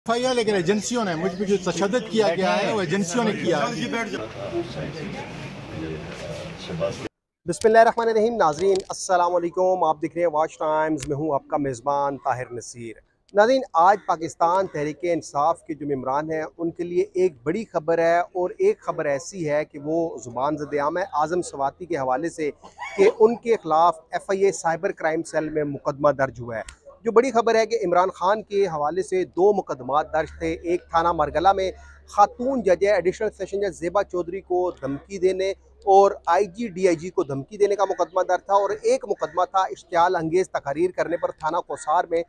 FIR लेकिन एजेंसियों ने मुझ पर जो तशद्दुद किया गया है वो एजेंसियों ने किया। बिस्मिल्लाहिर्रहमानिर्रहीम। नाज़रीन अस्सलाम वालेकुम, आप देख रहे हैं वॉच टाइम्स में हूँ आपका मेज़बान ताहिर नसीर। नाज़रीन, आज पाकिस्तान तहरीक इंसाफ के जो मेंबरान हैं उनके लिए एक बड़ी खबर है, और एक खबर ऐसी है कि वो ज़ुबान ज़द-ए-आम है आज़म स्वाति के हवाले से कि उनके ख़िलाफ़ FIA साइबर क्राइम सेल में मुकदमा दर्ज हुआ है। जो बड़ी खबर है कि इमरान खान के हवाले से 2 मुकदमा दर्ज थे। एक थाना मरगला में खातून जज एडिशनल सेशन जज ज़ेबा चौधरी को धमकी देने और IG DIG को धमकी देने का मुकदमा दर्ज था, और एक मुकदमा था इश्तियाल अंगेज़ तकारीर करने पर थाना कोसार में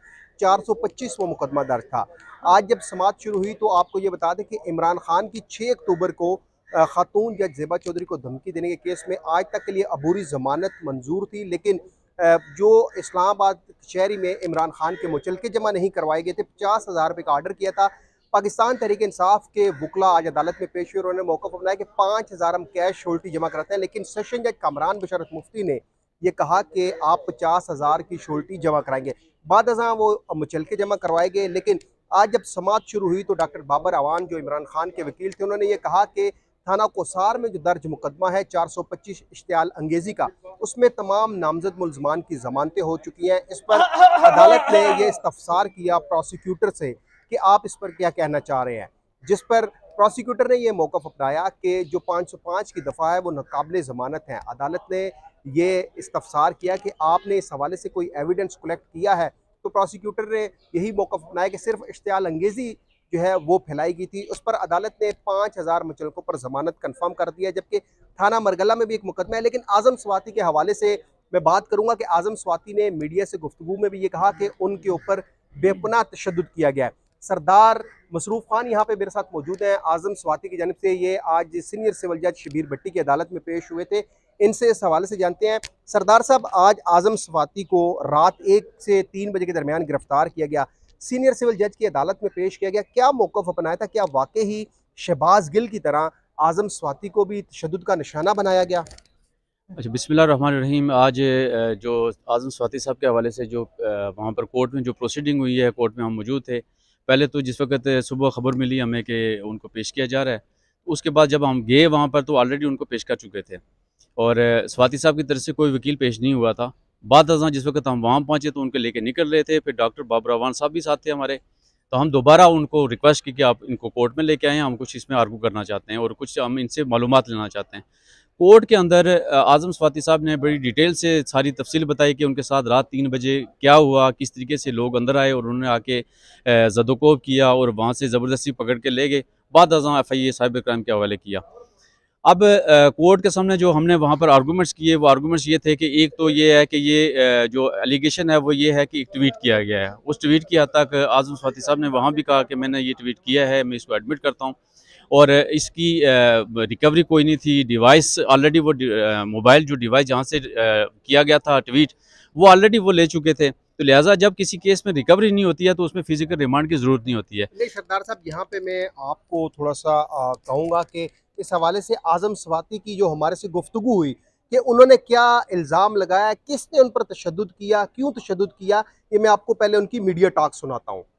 425वां मुकदमा दर्ज था। आज जब समाअत शुरू हुई तो आपको ये बता दें कि इमरान खान की 6 अक्टूबर को खातून जज ज़ेबा चौधरी को धमकी देने के केस में आज तक के लिए अबूरी ज़मानत मंजूर थी, लेकिन जो इस्लामाबाद कचहरी में इमरान खान के मुचलके जमा नहीं करवाए गए थे, 50,000 रुपये का आर्डर किया था। पाकिस्तान तहरीक इंसाफ के वकला आज अदालत में पेश हुए, उन्होंने मौक़िफ़ अपनाया कि 5,000 हम कैश श्योरिटी जमा कराते हैं, लेकिन सेशन जज कामरान बशरत मुफ्ती ने ये कहा कि आप 50,000 की श्योरिटी जमा कराएंगे। बाद अज़ां वो मुचलके जमा करवाए गए, लेकिन आज जब समाअत शुरू हुई तो डॉक्टर बाबर अवान जो इमरान खान के वकील थे, उन्होंने ये कहा कि थाना कोसार में जो दर्ज मुकदमा है 425 इश्तियाल अंगेज़ी का, उसमें तमाम नामजद मुल्ज़मान की ज़मानतें हो चुकी हैं। इस पर अदालत ने यह इस्तफ़सार किया प्रोसिक्यूटर से कि आप इस पर क्या कहना चाह रहे हैं, जिस पर प्रोसिक्यूटर ने यह मौक़िफ़ अपनाया कि जो 505 की दफ़ा है वो नाक़ाबिल ज़मानत है। अदालत ने ये इस्तफ़सार किया कि आपने इस हवाले से कोई एविडेंस कलेक्ट किया है, तो प्रोसिक्यूटर ने यही मौक़िफ़ अपनाया कि सिर्फ इश्तियाल अंगेज़ी जो है वो फैलाई गई थी। उस पर अदालत ने 5,000 मुचलकों पर ज़मानत कन्फर्म कर दिया, जबकि थाना मरगला में भी एक मुकदमा है। लेकिन आज़म स्वाति के हवाले से मैं बात करूँगा कि आज़म स्वाति ने मीडिया से गुफ्तगू में भी ये कहा कि उनके ऊपर बेपनाह तशद्दुद किया गया है। सरदार मसरूफ़ खान यहाँ पे मेरे साथ मौजूद हैं। आज़म स्वाति की जानिब से ये आज सीनियर सिविल जज शबीर भट्टी की अदालत में पेश हुए थे, इनसे इस हवाले से जानते हैं। सरदार साहब, आज आज़म स्वाति को रात 1 से 3 बजे के दरमियान गिरफ्तार किया गया, सीनियर सिविल जज की अदालत में पेश किया गया, क्या मौक़िफ़ अपनाया था? क्या वाकई ही शहबाज गिल की तरह आज़म स्वाति को भी तशद्दुद का निशाना बनाया गया? अच्छा, बिस्मिल्लाहिर्रहमानिर्रहीम। आज जो आज़म स्वाति साहब के हवाले से जो वहाँ पर कोर्ट में जो प्रोसीडिंग हुई है, कोर्ट में हम मौजूद थे। पहले तो जिस वक्त सुबह ख़बर मिली हमें कि उनको पेश किया जा रहा है, उसके बाद जब हम गए वहाँ पर तो ऑलरेडी उनको पेश कर चुके थे, और स्वाति साहब की तरफ से कोई वकील पेश नहीं हुआ था। बाद अज़ां जिस वक्त हम वहाँ पहुँचे तो उनके लेके निकल रहे थे, फिर डॉक्टर बाबर अवान साहब भी साथ थे हमारे, तो हम दोबारा उनको रिक्वेस्ट की कि आप इनको कोर्ट में लेके आएँ, हम कुछ इसमें आर्गू करना चाहते हैं और कुछ हम इनसे मालूमात लेना चाहते हैं। कोर्ट के अंदर आज़म स्वाति साहब ने बड़ी डिटेल से सारी तफसील बताई कि उनके साथ रात 3 बजे क्या हुआ, किस तरीके से लोग अंदर आए और उन्होंने आके ज़दोकोब किया और वहाँ से ज़बरदस्ती पकड़ के ले गए। बाद अज़ां FIA साइबर क्राइम के हवाले किया। अब कोर्ट के सामने जो हमने वहाँ पर आर्गूमेंट्स किए, वो आर्गूमेंट्स ये थे कि एक तो ये है कि ये जो एलिगेशन है वो ये है कि एक ट्वीट किया गया है। उस ट्वीट की हद तक आज़म स्वाति साहब ने वहाँ भी कहा कि मैंने ये ट्वीट किया है, मैं इसको एडमिट करता हूँ, और इसकी रिकवरी कोई नहीं थी। डिवाइस ऑलरेडी वो मोबाइल जो डिवाइस जहाँ से किया गया था ट्वीट, वो ऑलरेडी वो ले चुके थे, तो लिहाजा जब किसी केस में रिकवरी नहीं होती है तो उसमें फिजिकल रिमांड की ज़रूरत नहीं होती है। नहीं सरदार साहब, यहाँ पे मैं आपको थोड़ा सा कहूँगा कि इस हवाले से आज़म स्वाति की जो हमारे से गुफ्तगू हुई कि उन्होंने क्या इल्ज़ाम लगाया, किसने उन पर तशद्दुद किया, क्यों तशद्दुद किया, ये मैं आपको पहले उनकी मीडिया टॉक सुनाता हूँ।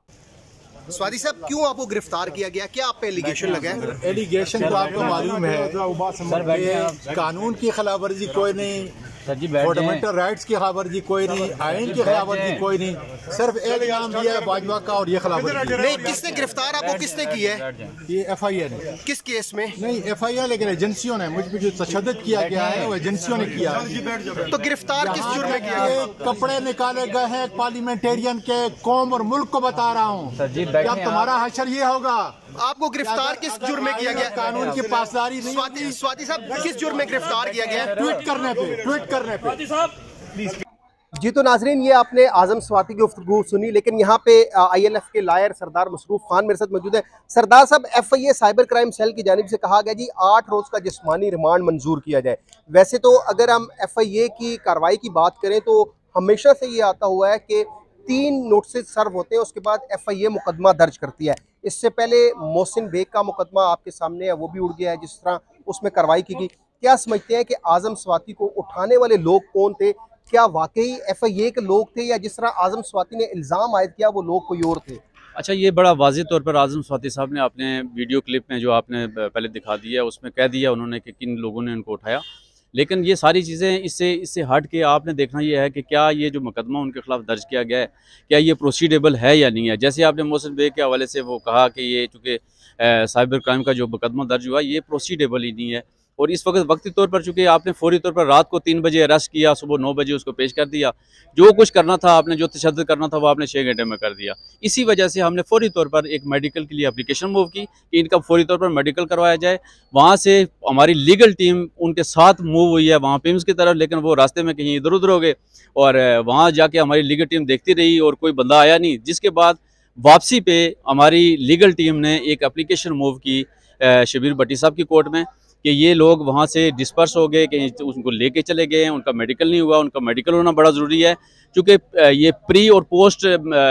स्वाति साहब, क्यों आपको गिरफ्तार किया गया, क्या आप पे एलिगेशन लगा है? एलिगेशन तो आपको मालूम है कि कानून की खिलाफ वर्जी कोई नहीं, फंडामेंटल राइट्स की खिलाफ वर्जी कोई नहीं, आइन की खिलाफ वर्जी कोई नहीं, सिर्फ एक नाम दिया है बाजवा का और ये खिलाफ वर्जी नहीं। किसने गिरफ्तार आपको किसने किया है? ये FIA ने। किस केस में? नहीं, FIA लेकिन एजेंसियों ने मुझ पर जो तशद्दुद किया गया है वो एजेंसियों ने किया। तो गिरफ्तार किस जुर्म में किया गया? कपड़े निकाले गए हैं पार्लियामेंटेरियन के, कौम और मुल्क को बता रहा हूँ, जब तुम्हारा हशर ये होगा। आपको गिरफ्तार किस जुर्म में किया गया? कानून की पासदारी नहीं। स्वाति साहब, किस जुर्म में गिरफ्तार किया गया? ट्वीट करने पे। जी तो नाजरीन, ये आपने आज़म स्वाति की गुफ्तगू सुनी, लेकिन यहाँ पे ILF के लायर सरदार मसरूफ़ खान मेरे साथ मौजूद है। सरदार साहब, FIA साइबर क्राइम सेल की जानिब से कहा गया जी 8 रोज़ का जिस्मानी रिमांड मंजूर किया जाए। वैसे तो अगर हम FIA की कार्रवाई की बात करें तो हमेशा से ये आता हुआ है कि 3 नोटिस सर्व होते हैं, उसके बाद FIA मुकदमा दर्ज करती है। इससे पहले मोहसिन बेग का मुकदमा आपके सामने है, वो भी उड़ गया है, जिस तरह उसमें कार्रवाई की गई। क्या समझते हैं कि आज़म स्वाति को उठाने वाले लोग कौन थे? क्या वाकई FIA के लोग थे, या जिस तरह आज़म स्वाति ने इल्ज़ाम आयद किया वो लोग कोई और थे? अच्छा, ये बड़ा वाज़ेह तौर पर आज़म स्वाति साहब ने अपने वीडियो क्लिप में जो आपने पहले दिखा दिया उसमें कह दिया उन्होंने कि किन लोगों ने उनको उठाया। लेकिन ये सारी चीज़ें इससे इससे हट के आपने देखना ये है कि क्या ये जो मुकदमा उनके खिलाफ दर्ज किया गया है, क्या ये प्रोसीडेबल है या नहीं है। जैसे आपने मोहसिन बेग के हवाले से वो कहा कि ये चूँकि साइबर क्राइम का जो मुकदमा दर्ज हुआ ये प्रोसीडेबल ही नहीं है। और इस वक्त वक्ती तौर पर चूँकि आपने फौरी तौर पर रात को 3 बजे अरेस्ट किया, सुबह 9 बजे उसको पेश कर दिया। जो कुछ करना था आपने, जो तशद्दुद करना था वो आपने 6 घंटे में कर दिया। इसी वजह से हमने फौरी तौर पर एक मेडिकल के लिए एप्लीकेशन मूव की कि इनका फौरी तौर पर मेडिकल करवाया जाए। वहाँ से हमारी लीगल टीम उनके साथ मूव हुई है वहाँ पिम्स की तरफ, लेकिन वो रास्ते में कहीं इधर उधर हो गए और वहाँ जाके हमारी लीगल टीम देखती रही और कोई बंदा आया नहीं। जिसके बाद वापसी पे हमारी लीगल टीम ने एक एप्लीकेशन मूव की शबीर भट्टी साहब की कोर्ट में कि ये लोग वहाँ से डिस्पर्स हो गए, कि उनको लेके चले गए हैं, उनका मेडिकल नहीं हुआ। उनका मेडिकल होना बड़ा ज़रूरी है क्योंकि ये प्री और पोस्ट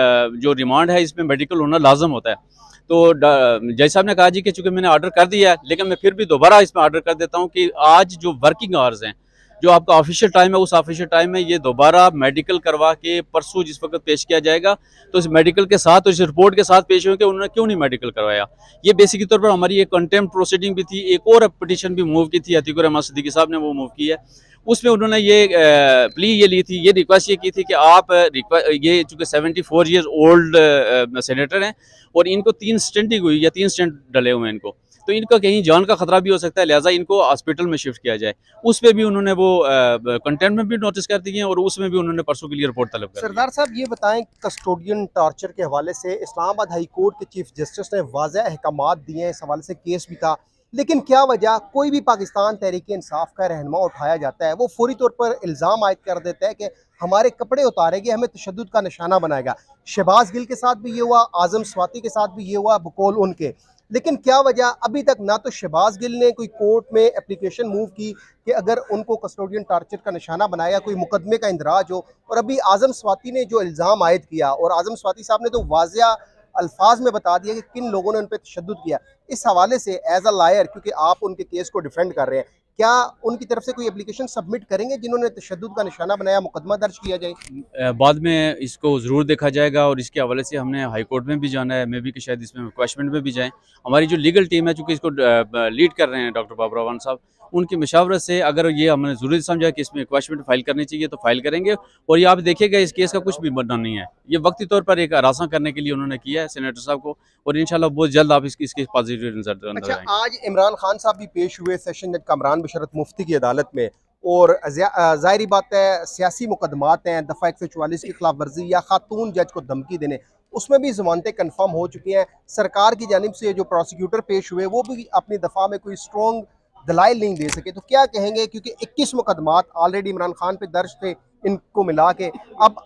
जो रिमांड है इसमें मेडिकल होना लाजम होता है। तो जज साहब ने कहा जी कि चूँकि मैंने ऑर्डर कर दिया है, लेकिन मैं फिर भी दोबारा इसमें ऑर्डर कर देता हूँ कि आज जो वर्किंग आवर्स हैं, जो आपका ऑफिशियल टाइम है, उस ऑफिशियल टाइम में ये दोबारा मेडिकल करवा के परसों जिस वक्त पेश किया जाएगा तो इस मेडिकल के साथ और इस रिपोर्ट के साथ पेश हुए कि उन्होंने क्यों नहीं मेडिकल करवाया। ये बेसिक तौर पर हमारी एक कंटेम्प्ट प्रोसीडिंग भी थी। एक और पिटीशन भी मूव की थी, अतीकुर रहमान सिद्दीकी साहब ने वो मूव की है। उसमें उन्होंने ये प्ली ये ली थी, ये रिक्वेस्ट ये की थी कि आप ये चूँकि 74 ईयर्स ओल्ड सेनेटर हैं और इनको 3 स्टेंटिंग हुई या 3 स्टेंट डले हुए हैं इनको, तो इनका कहीं जान का खतरा भी हो सकता है, लिहाजा इनको हॉस्पिटल में शिफ्ट किया जाए। उस पर भी उन्होंने वो कंटेम्प्ट में भी नोटिस कर दिए और उसमें भी उन्होंने परसों के लिए रिपोर्ट तलब कर दी। सरदार साहब ये बताएं, कस्टोडियन टॉर्चर के हवाले से इस्लामाबाद हाई कोर्ट के चीफ जस्टिस ने वाज़ेह अहकामात दिए हैं, इस हवाले से केस भी था, लेकिन क्या वजह कोई भी पाकिस्तान तहरीक इंसाफ का रहनुमा उठाया जाता है वो फौरी तौर पर इल्ज़ाम आयद कर देता है कि हमारे कपड़े उतारेंगे, हमें तशद्दुद का निशाना बनाएगा। शहबाज गिल के साथ भी ये हुआ, आज़म स्वाति के साथ भी ये हुआ, बकौल उनके। लेकिन क्या वजह अभी तक ना तो शहबाज गिल ने कोई कोर्ट में एप्लीकेशन मूव की कि अगर उनको कस्टोडियन टॉर्चर का निशाना बनाया, कोई मुकदमे का इंदराज हो, और अभी आज़म स्वाति ने जो इल्ज़ाम आयद किया और आज़म स्वाति साहब ने तो वाज़िया अल्फाज में बता दिया कि किन लोगों ने उन पर तशद्दुद किया। इस हवाले से एज अ लायर, क्योंकि आप उनके केस को डिफेंड कर रहे हैं, क्या उनकी तरफ से कोई एप्लीकेशन सबमिट करेंगे जिन्होंने तशद्दुद का निशाना बनाया, मुकदमा दर्ज किया जाए? बाद में इसको ज़रूर देखा जाएगा और इसके हवाले से हमने हाई कोर्ट में भी जाना है, मे भी कि शायद इसमें रिक्वेस्टमेंट में भी जाएँ। हमारी जो लीगल टीम है, चूँकि इसको लीड कर रहे हैं डॉक्टर बाबर अवान साहब, उनकी मशावरत से अगर ये हमने ज़रूरी समझा कि इसमें रिक्वेस्टमेंट फाइल करनी चाहिए तो फाइल करेंगे। और ये आप देखिएगा इस केस का कुछ भी बनना नहीं है, ये वक्ती तौर पर एक आरासा करने के लिए उन्होंने किया है सेनेटर साहब को, और इंशाल्लाह बहुत जल्द आप इसके पॉजिटिव रिजल्ट नजर आएंगे। आज इमरान खान साहब भी पेश हुए सेशन जज कामरान बशरत मुफ्ती की अदालत में, और ज़ाहिरी बात है सियासी मुकदमात हैं, दफ़ा 144 की खिलाफ वर्जी या खातून जज को धमकी देने, उसमें भी ज़मानतें कन्फर्म हो चुकी हैं। सरकार की जानिब से जो प्रोसिक्यूटर पेश हुए वो भी अपनी दफ़ा में कोई स्ट्रॉन्ग दलाइल नहीं दे सके, तो क्या कहेंगे? क्योंकि 21 मुकदमात ऑलरेडी इमरान खान पे दर्ज थे, इनको मिला के अब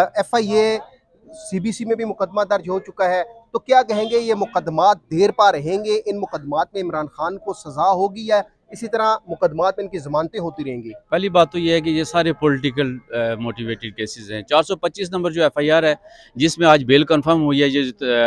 FIA CBC में भी मुकदमा दर्ज हो चुका है, तो क्या कहेंगे ये मुकदमात देर पा रहेंगे? इन मुकदमात में इमरान खान को सज़ा होगी या इसी तरह मुकदमात में इनकी ज़मानतें होती रहेंगी? पहली बात तो ये है कि ये सारे पॉलिटिकल मोटिवेटेड केसेस हैं। 425 नंबर जो FIR है, जिसमें आज बेल कंफर्म हुई है, ये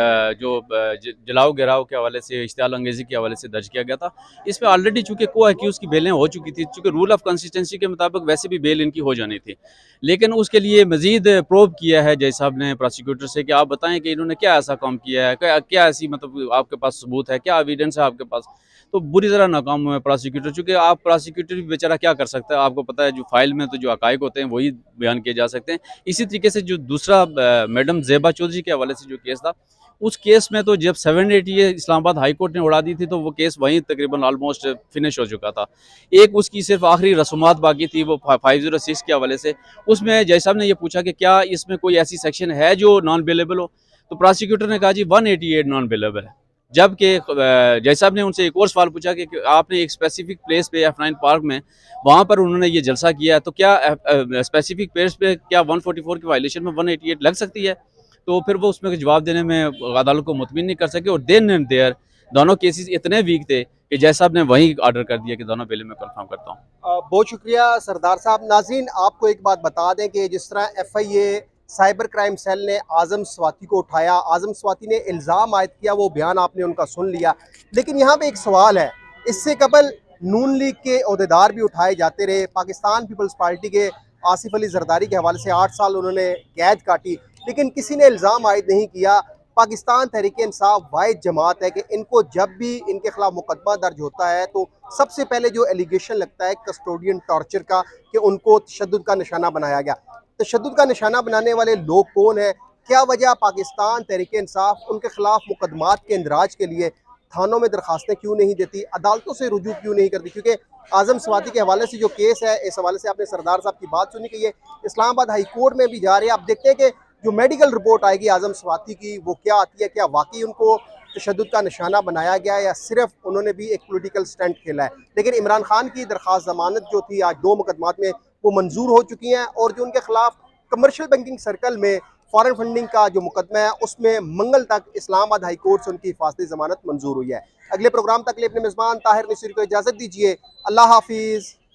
जो जलाओ गिराओ के हवाले से, इश्तियाल अंगेज़ी के हवाले से दर्ज किया गया था, इसमें ऑलरेडी चूँकि को एक्यूज़ की बेलें हो चुकी थी, चूँकि रूल ऑफ कंसिस्टेंसी के मुताबिक वैसे भी बेल इनकी हो जानी थी, लेकिन उसके लिए मज़ीद प्रोब किया है जज साहब ने प्रोसिक्यूटर से कि आप बताएं कि इन्होंने क्या ऐसा काम किया है, क्या ऐसी मतलब आपके पास सबूत है, क्या एविडेंस है आपके पास। तो बुरी तरह नाकाम हुए प्रोसिक्यूटर, चूँकि आप प्रोसिक्यूटर भी बेचारा क्या कर सकता है, आपको पता है जो फाइल में तो जो हक़ाइक़ होते हैं वही बयान किए जा सकते हैं। इसी तरीके से जो दूसरा मैडम ज़ेबा चौधरी के हवाले से जो केस था, उस केस में तो जब 780 इस्लामाबाद हाई कोर्ट ने उड़ा दी थी तो वो केस वहीं तकरीबन ऑलमोस्ट फिनिश हो चुका था। एक उसकी सिर्फ आखिरी रसूमात बाकी थी, वो 506 के हवाले से। उसमें जज साहब ने ये पूछा कि क्या इसमें कोई ऐसी सेक्शन है जो नॉन बेलेबल हो, तो प्रोसिक्यूटर ने कहा जी 188 नॉन बेलेबल है। जबकि जज साहब ने उनसे एक और सवाल पूछा कि आपने एक स्पेसिफिक प्लेस पे F9 पार्क में वहाँ पर उन्होंने ये जलसा किया है, तो क्या स्पेसिफिक प्लेस पे क्या 144 की वायलेशन में 188 लग सकती है? तो फिर वो उसमें जवाब देने में अदालत को मुतमिन नहीं कर सके, और देन एंड देयर दोनों केसेस इतने वीक थे कि जज साहब ने वही ऑर्डर कर दिया कि दोनों बेले में कंफर्म करता हूँ। बहुत शुक्रिया सरदार साहब। नाज़रीन, आपको एक बात बता दें कि जिस तरह FIA साइबर क्राइम सेल ने आज़म स्वाति को उठाया, आज़म स्वाति ने इल्ज़ाम आयद किया, वो बयान आपने उनका सुन लिया, लेकिन यहाँ पे एक सवाल है, इससे कबल नून लीग के ओहदेदार भी उठाए जाते रहे। पाकिस्तान पीपल्स पार्टी के आसिफ अली जरदारी के हवाले से 8 साल उन्होंने कैद काटी, लेकिन किसी ने इल्ज़ाम आयद नहीं किया। पाकिस्तान तहरीक इंसाफ वाहिद जमात है कि इनको जब भी इनके खिलाफ मुकदमा दर्ज होता है तो सबसे पहले जो एलिगेशन लगता है कस्टोडियन टॉर्चर का, कि उनको तशद्दुद का निशाना बनाया गया। तशद्दुद का निशाना बनाने वाले लोग कौन है, क्या वजह पाकिस्तान तहरीक इंसाफ उनके खिलाफ मुकदमात के इंदराज के लिए थानों में दरखास्तें क्यों नहीं देती, अदालतों से रुजू क्यों नहीं करती? क्योंकि आज़म स्वाति के हवाले से जो केस है, इस हवाले से आपने सरदार साहब की बात सुनी कि ये इस्लामाबाद हाई कोर्ट में भी जा रहे हैं। आप देखते हैं कि जो मेडिकल रिपोर्ट आएगी आज़म स्वाति की वो क्या आती है, क्या वाकई उनको तशद्दुद का निशाना बनाया गया है या सिर्फ उन्होंने भी एक पॉलिटिकल स्टंट खेला है। लेकिन इमरान खान की दरख्वास्त जमानत जो थी आज 2 मुकदमात में वो मंजूर हो चुकी हैं और जो उनके खिलाफ कमर्शियल बैंकिंग सर्कल में फॉरेन फंडिंग का जो मुकदमा है उसमें मंगल तक इस्लामाबाद हाई कोर्ट से उनकी हिफाजती जमानत मंजूर हुई है। अगले प्रोग्राम तक के लिए अपने मेज़बान ताहिर नसीर को इजाज़त दीजिए। अल्लाह हाफिज़।